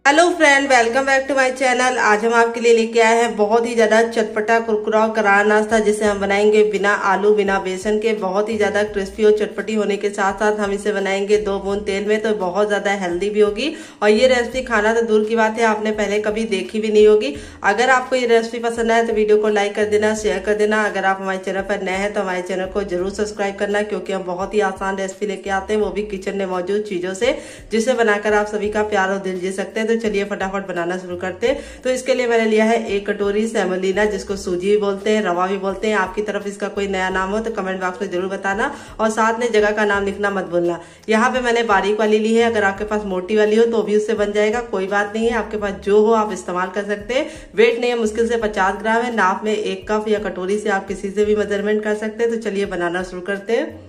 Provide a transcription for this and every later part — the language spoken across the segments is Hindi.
Hello friend, welcome back to my channel. आज हम आपके लिए लेके आए हैं बहुत ही ज्यादा चटपटा कुरकुरा और करारा नाश्ता, जिसे हम बनाएंगे बिना आलू बिना बेसन के। बहुत ही ज्यादा क्रिस्पी और चटपटी होने के साथ साथ हम इसे बनाएंगे 2 बूंद तेल में, तो बहुत ज्यादा हेल्दी भी होगी। और ये रेसिपी खाना तो दूर की बात है, आपने पहले कभी देखी भी नहीं होगी। अगर आपको ये रेसिपी पसंद आए तो वीडियो को लाइक कर देना, शेयर कर देना। अगर आप हमारे चैनल पर नए हैं तो हमारे चैनल को जरूर सब्सक्राइब करना, क्योंकि हम बहुत ही आसान रेसिपी लेके आते हैं, वो भी किचन में मौजूद चीजों से, जिसे बनाकर आप सभी का प्यार और दिल जीत सकते हैं। तो चलिए फटाफट बनाना शुरू करते हैं। तो इसके लिए मैंने लिया है 1 कटोरी सेमोलिना, जिसको सूजी भी बोलते हैं, रवा भी बोलते हैं। आपकी तरफ इसका कोई नया नाम हो तो कमेंट बॉक्स में जरूर बताना, और साथ में जगह का नाम लिखना मत भूलना। यहाँ पे मैंने बारीक वाली ली है, अगर आपके पास मोटी वाली हो तो भी उससे बन जाएगा, कोई बात नहीं है। आपके पास जो हो आप इस्तेमाल कर सकते हैं। वेट नहीं है, मुश्किल से 50 ग्राम है। नाप में 1 कप या कटोरी से आप किसी से भी मेजरमेंट कर सकते हैं। तो चलिए बनाना शुरू करते हैं।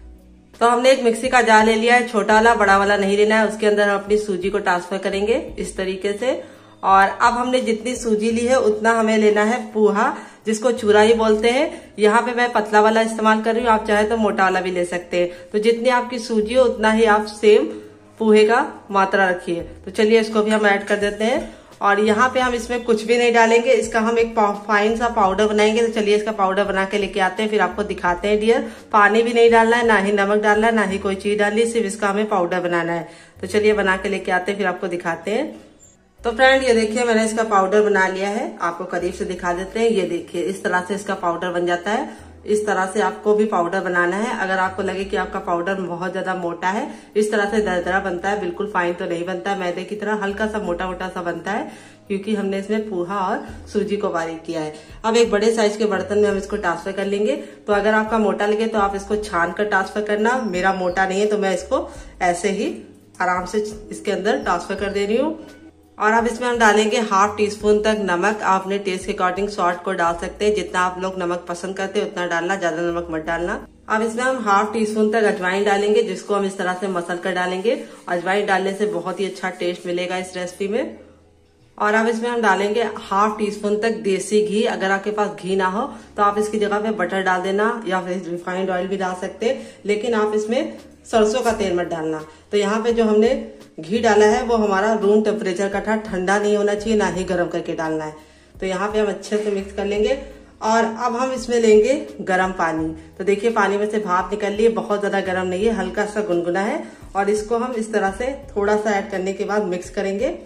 तो हमने एक मिक्सी का जार ले लिया है, छोटा वाला, बड़ा वाला नहीं लेना है। उसके अंदर हम अपनी सूजी को ट्रांसफर करेंगे इस तरीके से। और अब हमने जितनी सूजी ली है उतना हमें लेना है पोहा, जिसको चूरा ही बोलते हैं। यहाँ पे मैं पतला वाला इस्तेमाल कर रही हूँ, आप चाहे तो मोटा वाला भी ले सकते हैं। तो जितनी आपकी सूजी हो उतना ही आप सेम पोहे का मात्रा रखिए। तो चलिए इसको भी हम ऐड कर देते हैं। और यहाँ पे हम इसमें कुछ भी नहीं डालेंगे, इसका हम एक फाइन सा पाउडर बनाएंगे। तो चलिए इसका पाउडर बना के लेके आते हैं, फिर आपको दिखाते हैं डियर। पानी भी नहीं डालना है, ना ही नमक डालना है, ना ही कोई चीज डालनी, सिर्फ इसका हमें पाउडर बनाना है। तो चलिए बना के लेके आते हैं, फिर आपको दिखाते हैं। तो फ्रेंड ये देखिए, मैंने इसका पाउडर बना लिया है। आपको करीब से दिखा देते हैं। ये देखिए इस तरह से इसका पाउडर बन जाता है। इस तरह से आपको भी पाउडर बनाना है। अगर आपको लगे कि आपका पाउडर बहुत ज्यादा मोटा है, इस तरह से दरदरा बनता है, बिल्कुल फाइन तो नहीं बनता है, मैदे की तरह हल्का सा मोटा मोटा सा बनता है, क्योंकि हमने इसमें पोहा और सूजी को बारीक किया है। अब एक बड़े साइज के बर्तन में हम इसको ट्रांसफर कर लेंगे। तो अगर आपका मोटा लगे तो आप इसको छान कर ट्रांसफर करना। मेरा मोटा नहीं है तो मैं इसको ऐसे ही आराम से इसके अंदर ट्रांसफर कर दे रही हूँ। और अब इसमें हम डालेंगे 1/2 टीस्पून तक नमक। आप अपने टेस्ट के अकॉर्डिंग सॉल्ट को डाल सकते हैं, जितना आप लोग नमक पसंद करते हैं उतना डालना, ज्यादा नमक मत डालना। अब इसमें हम 1/2 टीस्पून तक अजवाइन डालेंगे, जिसको हम इस तरह से मसल कर डालेंगे। अजवाइन डालने से बहुत ही अच्छा टेस्ट मिलेगा इस रेसिपी में। और अब इसमें हम डालेंगे 1/2 टीस्पून तक देसी घी। अगर आपके पास घी ना हो तो आप इसकी जगह पे बटर डाल देना, या फिर रिफाइंड ऑयल भी डाल सकते हैं, लेकिन आप इसमें सरसों का तेल मत डालना। तो यहाँ पे जो हमने घी डाला है वो हमारा रूम टेम्परेचर का था, ठंडा नहीं होना चाहिए, ना ही गर्म करके डालना है। तो यहाँ पे हम अच्छे से मिक्स कर लेंगे। और अब हम इसमें लेंगे गर्म पानी। तो देखिए पानी में से भाप निकल रही है, बहुत ज्यादा गर्म नहीं है, हल्का सा गुनगुना है। और इसको हम इस तरह से थोड़ा सा ऐड करने के बाद मिक्स करेंगे।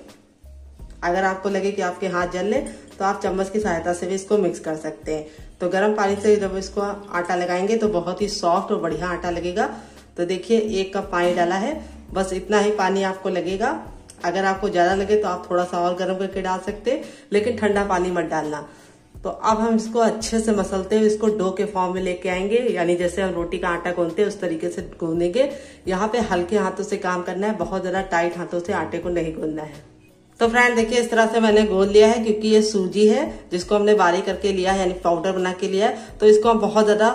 अगर आपको लगे कि आपके हाथ जल ले तो आप चम्मच की सहायता से भी इसको मिक्स कर सकते हैं। तो गर्म पानी से जब इसको आटा लगाएंगे तो बहुत ही सॉफ्ट और बढ़िया आटा लगेगा। तो देखिए 1 कप पानी डाला है, बस इतना ही पानी आपको लगेगा। अगर आपको ज्यादा लगे तो आप थोड़ा सा और गर्म करके डाल सकते हैं, लेकिन ठंडा पानी मत डालना। तो अब हम इसको अच्छे से मसलते हुए इसको डो के फॉर्म में लेके आएंगे, यानी जैसे हम रोटी का आटा गूंथते हैं उस तरीके से गूंदेंगे। यहाँ पे हल्के हाथों से काम करना है, बहुत ज्यादा टाइट हाथों से आटे को नहीं गूंदना है। तो फ्रेंड देखिए इस तरह से मैंने गूंद लिया है, क्योंकि ये सूजी है जिसको हमने बारीक करके लिया है, यानी पाउडर बना के लिया है। तो इसको हम बहुत ज्यादा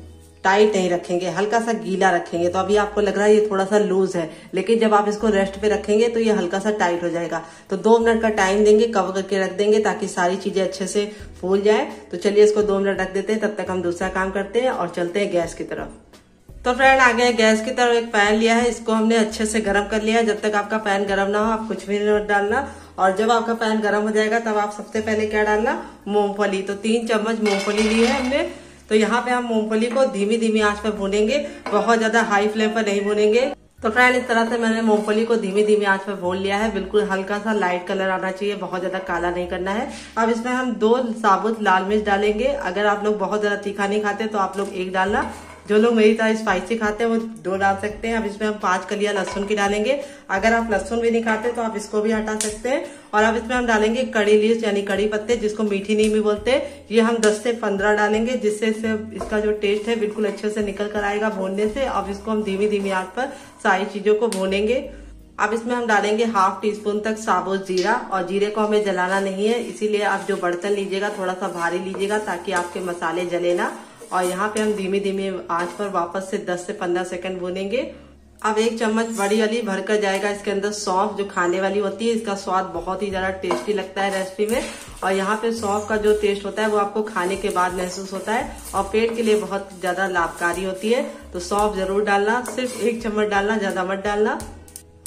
टाइट नहीं रखेंगे, हल्का सा गीला रखेंगे। तो अभी आपको लग रहा है ये थोड़ा सा लूज है, लेकिन जब आप इसको रेस्ट पे रखेंगे तो ये हल्का सा टाइट हो जाएगा। तो 2 मिनट का टाइम देंगे, कवर करके रख देंगे ताकि सारी चीजें अच्छे से फूल जाए। तो चलिए इसको 2 मिनट रख देते हैं, तब तक हम दूसरा काम करते हैं और चलते हैं गैस की तरफ। तो फ्रेंड आ गए गैस की तरफ, एक पैन लिया है, इसको हमने अच्छे से गर्म कर लिया है। जब तक आपका पैन गर्म ना हो आप कुछ भी नहीं डालना। और जब आपका पैन गर्म हो जाएगा तब आप सबसे पहले क्या डालना, मूंगफली। तो 3 चम्मच मूंगफली ली है हमने। तो यहाँ पे हम मूंगफली को धीमी धीमी आंच पर भूनेंगे, बहुत ज्यादा हाई फ्लेम पर नहीं भूनेंगे। तो फ्रेंड इस तरह से मैंने मूंगफली को धीमी धीमी आंच पर भून लिया है, बिल्कुल हल्का सा लाइट कलर आना चाहिए, बहुत ज्यादा काला नहीं करना है। अब इसमें हम 2 साबुत लाल मिर्च डालेंगे। अगर आप लोग बहुत ज्यादा तीखा नहीं खाते तो आप लोग 1 डालना, जो लोग मेरी तरह स्पाइसी खाते हैं वो 2 डाल सकते हैं। अब इसमें हम 5 कलियां लहसुन की डालेंगे। अगर आप लहसुन भी नहीं खाते तो आप इसको भी हटा सकते हैं। और अब इसमें हम डालेंगे कड़ी लीव्स, यानी कड़ी पत्ते, जिसको मीठी नीम भी बोलते हैं। ये हम 10 से 15 डालेंगे, जिससे इसका जो टेस्ट है बिल्कुल अच्छे से निकल कर आएगा भूनने से। अब इसको हम धीमी धीमी आंच पर सारी चीजों को भूनेंगे। अब इसमें हम डालेंगे 1/2 टीस्पून तक साबुत जीरा। और जीरे को हमें जलाना नहीं है, इसीलिए आप जो बर्तन लीजिएगा थोड़ा सा भारी लीजिएगा, ताकि आपके मसाले जले ना। और यहाँ पे हम धीमी धीमी आंच पर वापस से 10 से 15 सेकंड भूनेंगे। अब 1 चम्मच बड़ी वाली भरकर जाएगा इसके अंदर सौंफ, जो खाने वाली होती है। इसका स्वाद बहुत ही ज्यादा टेस्टी लगता है रेसिपी में। और यहाँ पे सौंफ का जो टेस्ट होता है वो आपको खाने के बाद महसूस होता है, और पेट के लिए बहुत ज्यादा लाभकारी होती है। तो सौंफ जरूर डालना, सिर्फ 1 चम्मच डालना, ज्यादा मत डालना।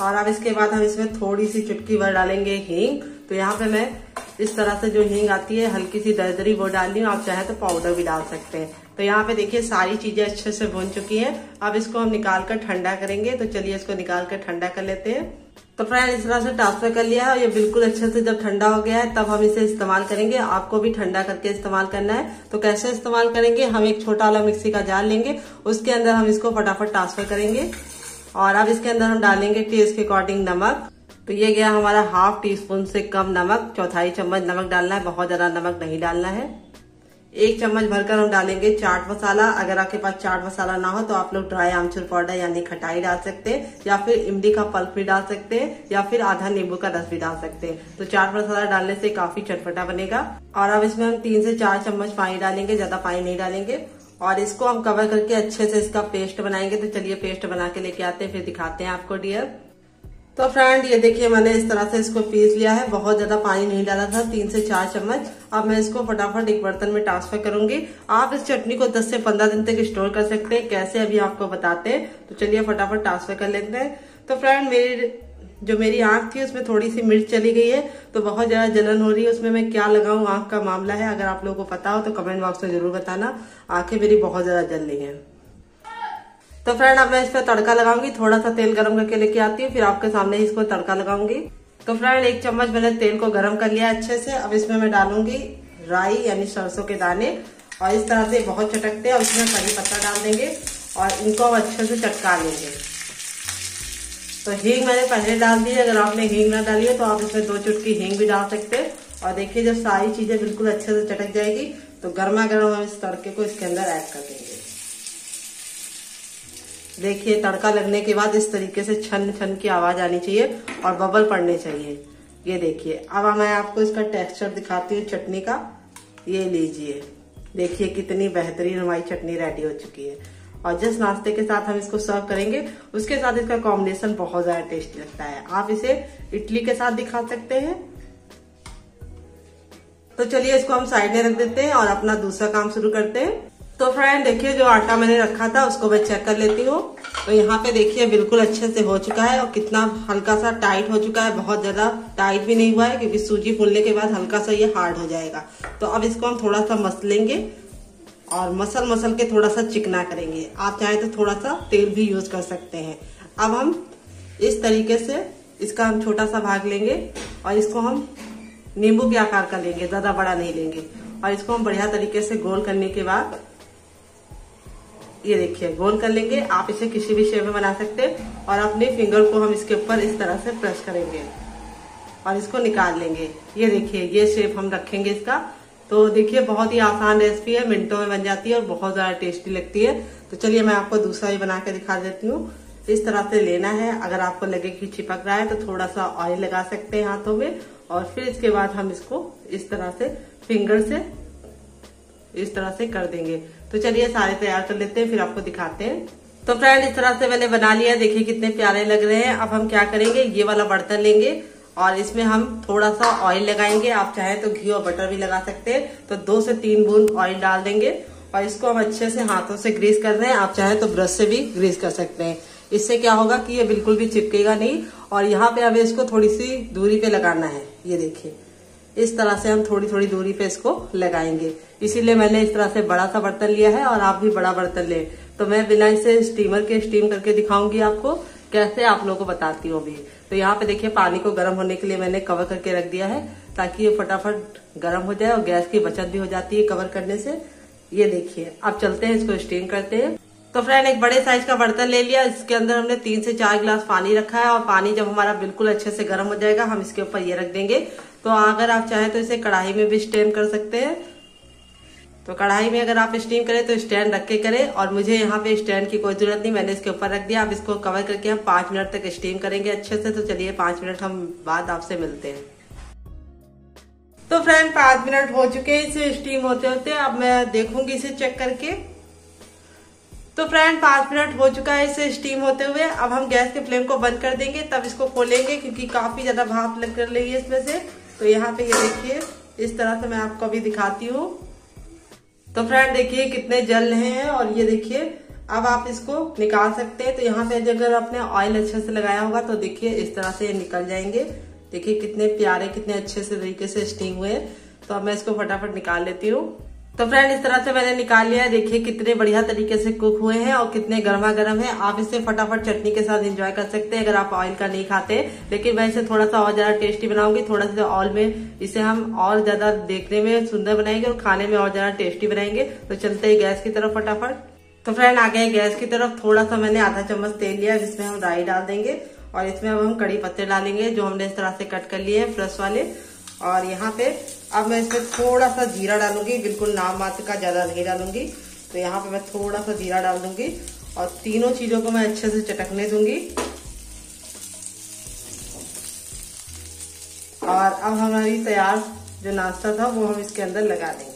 और अब इसके बाद हम इसमें थोड़ी सी चुटकी भर डालेंगे हींग। तो यहाँ पे मैं इस तरह से जो हींग आती है हल्की सी दरदरी वो डाल रही हूँ, आप चाहे तो पाउडर भी डाल सकते हैं। तो यहाँ पे देखिए सारी चीजें अच्छे से भून चुकी हैं। अब इसको हम निकाल कर ठंडा करेंगे। तो चलिए इसको निकाल कर ठंडा कर लेते हैं। तो फ्रेंड इस तरह से ट्रांसफर कर लिया है और ये बिल्कुल अच्छे से जब ठंडा हो गया है तब हम इसे इस्तेमाल करेंगे। आपको भी ठंडा करके इस्तेमाल करना है। तो कैसे इस्तेमाल करेंगे, हम एक छोटा वाला मिक्सी का जार लेंगे, उसके अंदर हम इसको फटाफट ट्रांसफर करेंगे। और अब इसके अंदर हम डालेंगे टेस्ट के अकॉर्डिंग नमक। तो ये गया हमारा हाफ टी स्पून से कम नमक, चौथाई चम्मच नमक डालना है, बहुत ज्यादा नमक नहीं डालना है। 1 चम्मच भरकर हम डालेंगे चाट मसाला। अगर आपके पास चाट मसाला ना हो तो आप लोग ड्राई आमचूर पाउडर यानी खटाई डाल सकते हैं, या फिर इमली का पल्प भी डाल सकते हैं, या फिर आधा नींबू का रस भी डाल सकते हैं। तो चाट मसाला डालने से काफी चटपटा बनेगा। और अब इसमें हम 3 से 4 चम्मच पानी डालेंगे, ज्यादा पानी नहीं डालेंगे। और इसको हम कवर करके अच्छे से इसका पेस्ट बनाएंगे। तो चलिए पेस्ट बना के लेके आते हैं, फिर दिखाते हैं आपको डियर। तो फ्रेंड ये देखिए मैंने इस तरह से इसको पीस लिया है, बहुत ज्यादा पानी नहीं डाला था, 3 से 4 चम्मच। अब मैं इसको फटाफट एक बर्तन में ट्रांसफर करूंगी। आप इस चटनी को 10 से 15 दिन तक स्टोर कर सकते हैं, कैसे अभी आपको बताते हैं। तो चलिए फटाफट ट्रांसफर कर लेते हैं। तो फ्रेंड मेरी आंख थी उसमें थोड़ी सी मिर्च चली गई है, तो बहुत ज्यादा जलन हो रही है। उसमें मैं क्या लगाऊं, आंख का मामला है। अगर आप लोगों को पता हो तो कमेंट बॉक्स में जरूर बताना। आंखें मेरी बहुत ज्यादा जल रही है। तो फ्रेंड अब मैं इस पर तड़का लगाऊंगी। थोड़ा सा तेल गरम करके लेके आती हूँ, फिर आपके सामने ही इसको तड़का लगाऊंगी। तो फ्रेंड 1 चम्मच मैंने तेल को गरम कर लिया अच्छे से। अब इसमें मैं डालूंगी राई यानी सरसों के दाने, और इस तरह से बहुत चटकते हैं। और इसमें करी पत्ता डाल देंगे और इनको अब अच्छे से चटका लेंगे। तो हींग मैंने पहले डाल दी है, अगर आपने हींग ना डाली है तो आप इसमें 2 चुटकी हींग भी डाल सकते हैं। और देखिए जब सारी चीजें बिल्कुल अच्छे से चटक जाएगी तो गर्मा गर्म हम इस तड़के को इसके अंदर ऐड कर देंगे। देखिए तड़का लगने के बाद इस तरीके से छन छन की आवाज आनी चाहिए और बबल पड़ने चाहिए। ये देखिए अब मैं आपको इसका टेक्सचर दिखाती हूँ चटनी का। ये लीजिए, देखिए कितनी बेहतरीन हमारी चटनी रेडी हो चुकी है। और जिस नाश्ते के साथ हम इसको सर्व करेंगे उसके साथ इसका कॉम्बिनेशन बहुत ज्यादा टेस्टी लगता है। आप इसे इडली के साथ दिखा सकते हैं। तो चलिए इसको हम साइड में रख देते हैं और अपना दूसरा काम शुरू करते हैं। तो फ्रेंड देखिए जो आटा मैंने रखा था उसको मैं चेक कर लेती हूँ। तो यहाँ पे देखिए बिल्कुल अच्छे से हो चुका है और कितना हल्का सा टाइट हो चुका है, बहुत ज्यादा टाइट भी नहीं हुआ है, क्योंकि सूजी फूलने के बाद हल्का सा ये हार्ड हो जाएगा। तो अब इसको हम थोड़ा सा मसल लेंगे और मसल के थोड़ा सा चिकना करेंगे। आप चाहे तो थोड़ा सा तेल भी यूज कर सकते हैं। अब हम इस तरीके से इसका हम छोटा सा भाग लेंगे और इसको हम नींबू के आकार का लेंगे, ज्यादा बड़ा नहीं लेंगे। और इसको हम बढ़िया तरीके से गोल करने के बाद ये देखिए गोल कर लेंगे। आप इसे किसी भी शेप में बना सकते हैं और अपने फिंगर को हम इसके ऊपर इस तरह से प्रेस करेंगे और इसको निकाल लेंगे। ये देखिए ये शेप हम रखेंगे इसका। तो देखिए बहुत ही आसान रेसिपी है, मिनटों में बन जाती है और बहुत ज्यादा टेस्टी लगती है। तो चलिए मैं आपको दूसरा भी बना के दिखा देती हूँ। इस तरह से लेना है, अगर आपको लगे कि चिपक रहा है तो थोड़ा सा ऑयल लगा सकते हैं हाथों में, और फिर इसके बाद हम इसको इस तरह से फिंगर से इस तरह से कर देंगे। तो चलिए सारे तैयार कर लेते हैं, फिर आपको दिखाते हैं। तो फ्रेंड इस तरह से मैंने बना लिया, देखिए कितने प्यारे लग रहे हैं। अब हम क्या करेंगे, ये वाला बर्तन लेंगे और इसमें हम थोड़ा सा ऑयल लगाएंगे। आप चाहे तो घी और बटर भी लगा सकते हैं। तो 2 से 3 बूंद ऑयल डाल देंगे और इसको हम अच्छे से हाथों से ग्रीस कर रहे हैं। आप चाहे तो ब्रश से भी ग्रीस कर सकते हैं। इससे क्या होगा कि ये बिल्कुल भी चिपकेगा नहीं। और यहाँ पे हमें इसको थोड़ी सी दूरी पे लगाना है। ये देखिए इस तरह से हम थोड़ी थोड़ी दूरी पे इसको लगाएंगे। इसीलिए मैंने इस तरह से बड़ा सा बर्तन लिया है और आप भी बड़ा बर्तन ले। तो मैं बिना इसे स्टीमर के स्टीम करके दिखाऊंगी आपको, कैसे आप लोगों को बताती हूँ अभी। तो यहाँ पे देखिए पानी को गर्म होने के लिए मैंने कवर करके रख दिया है, ताकि ये फटाफट गर्म हो जाए और गैस की बचत भी हो जाती है कवर करने से। ये देखिए अब चलते हैं इसको स्टीम करते हैं। तो फ्रेंड एक बड़े साइज का बर्तन ले लिया, इसके अंदर हमने 3 से 4 गिलास पानी रखा है। और पानी जब हमारा बिल्कुल अच्छे से गर्म हो जाएगा हम इसके ऊपर ये रख देंगे। तो अगर आप चाहें तो इसे कढ़ाई में भी स्टीम कर सकते हैं। तो कढ़ाई में अगर आप स्टीम करें तो स्टैंड रख के करें, और मुझे यहाँ पे स्टैंड की कोई जरूरत नहीं, मैंने इसके ऊपर रख दिया। अब इसको कवर करके हम 5 मिनट तक स्टीम करेंगे अच्छे से। तो चलिए 5 मिनट हम बाद आपसे मिलते हैं। तो फ्रेंड 5 मिनट हो चुके हैं इसे स्टीम होते होते। अब मैं देखूंगी इसे चेक करके। तो फ्रेंड 5 मिनट हो चुका है इसे स्टीम होते हुए। अब हम गैस के फ्लेम को बंद कर देंगे, तब इसको खोलेंगे, क्योंकि काफी ज्यादा भाप लग कर रही है इसमें से। तो यहाँ पे ये देखिए इस तरह से मैं आपको अभी दिखाती हूँ। तो फ्रेंड देखिए कितने जल रहे हैं, और ये देखिए अब आप इसको निकाल सकते हैं। तो यहाँ पे अगर आपने ऑयल अच्छे से लगाया होगा तो देखिए इस तरह से निकल जाएंगे। देखिए कितने प्यारे, कितने अच्छे से तरीके से स्टीम हुए। तो अब मैं इसको फटाफट निकाल लेती हूँ। तो फ्रेंड इस तरह से मैंने निकाल लिया है। देखिए कितने बढ़िया तरीके से कुक हुए हैं और कितने गर्मा गर्म है। आप इसे फटाफट चटनी के साथ एंजॉय कर सकते हैं अगर आप ऑयल का नहीं खाते। लेकिन मैं इसे थोड़ा सा और ज्यादा टेस्टी बनाऊंगी। थोड़ा सा ऑयल में इसे हम और ज्यादा देखने में सुंदर बनाएंगे और खाने में और ज्यादा टेस्टी बनाएंगे। तो चलते हैं गैस की तरफ फटाफट। तो फ्रेंड आ गए गैस की तरफ। थोड़ा सा मैंने आधा चम्मच तेल लिया जिसमें हम राई डाल देंगे और इसमें अब हम कड़ी पत्ते डालेंगे जो हमने इस तरह से कट कर लिए हैं फ्रेश वाले। और यहाँ पे अब मैं इसमें थोड़ा सा जीरा डालूंगी, बिल्कुल नाम मात्र का, ज्यादा नहीं डालूंगी। तो यहाँ पे मैं थोड़ा सा जीरा डाल दूंगी और तीनों चीजों को मैं अच्छे से चटकने दूंगी। और अब हमारी तैयार जो नाश्ता था वो हम इसके अंदर लगा देंगे।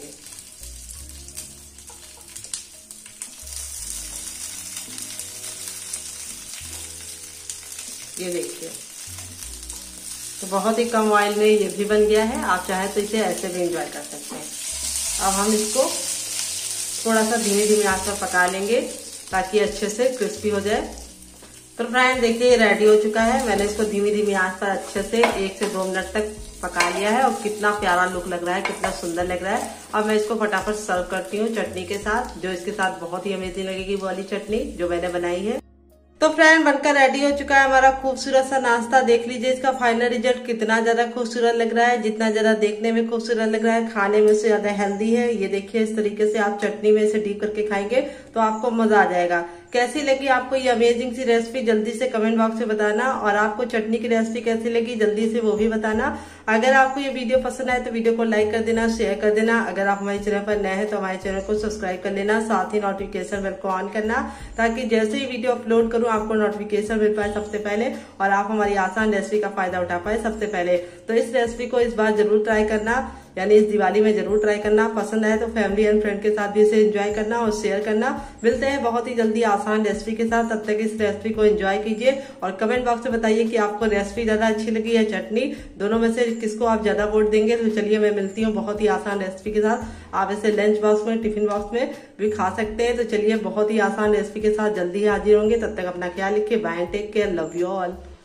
ये देखिए, तो बहुत ही कम ऑयल में ये भी बन गया है। आप चाहे तो इसे ऐसे भी एंजॉय कर सकते हैं। अब हम इसको थोड़ा सा धीमे धीमे आंच पर पका लेंगे ताकि अच्छे से क्रिस्पी हो जाए। तो फ्रेंड देखिए ये रेडी हो चुका है। मैंने इसको धीमी धीमी आंच पर अच्छे से 1 से 2 मिनट तक पका लिया है और कितना प्यारा लुक लग रहा है, कितना सुंदर लग रहा है। अब मैं इसको फटाफट सर्व करती हूँ चटनी के साथ, जो इसके साथ बहुत ही अमेजिंग लगेगी वो वाली चटनी जो मैंने बनाई है। तो फ्रेंड बनकर रेडी हो चुका है हमारा खूबसूरत सा नाश्ता। देख लीजिए इसका फाइनल रिजल्ट कितना ज्यादा खूबसूरत लग रहा है। जितना ज्यादा देखने में खूबसूरत लग रहा है, खाने में से ज्यादा हेल्दी है। ये देखिए इस तरीके से आप चटनी में इसे डीप करके खाएंगे तो आपको मजा आ जाएगा। कैसी लगी आपको ये अमेजिंग सी रेसिपी जल्दी से कमेंट बॉक्स में बताना। और आपको चटनी की रेसिपी कैसी लगी जल्दी से वो भी बताना। अगर आपको ये वीडियो पसंद आए तो वीडियो को लाइक कर देना, शेयर कर देना। अगर आप हमारे चैनल पर नए हैं तो हमारे चैनल को सब्सक्राइब कर लेना, साथ ही नोटिफिकेशन बेल को ऑन करना ताकि जैसे ही वीडियो अपलोड करूं आपको नोटिफिकेशन मिल पाए सबसे पहले और आप हमारी आसान रेसिपी का फायदा उठा पाए सबसे पहले। तो इस रेसिपी को इस बार जरूर ट्राई करना, यानी इस दिवाली में जरूर ट्राई करना। पसंद आए तो फैमिली एंड फ्रेंड के साथ भी इसे एंजॉय करना और शेयर करना। मिलते हैं बहुत ही जल्दी आसान रेसिपी के साथ। तब तक इस रेसिपी को एंजॉय कीजिए और कमेंट बॉक्स में बताइए कि आपको रेसिपी ज्यादा अच्छी लगी या चटनी, दोनों में से किसको आप ज्यादा वोट देंगे। तो चलिए मैं मिलती हूँ बहुत ही आसान रेसिपी के साथ। आप इसे लंच बॉक्स में, टिफिन बॉक्स में भी खा सकते हैं। तो चलिए बहुत ही आसान रेसिपी के साथ जल्दी हाजिर होंगे। तब तक अपना ख्याल रखिए। Bye, take care, love you all.